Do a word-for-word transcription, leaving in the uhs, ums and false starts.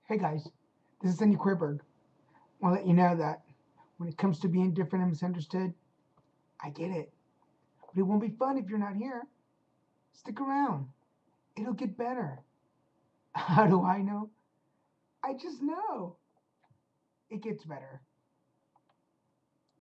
Hey guys, this is Sonny Queerburg. I want to let you know that when it comes to being different and misunderstood, I get it. But it won't be fun if you're not here. Stick around. It'll get better. How do I know? I just know. It gets better.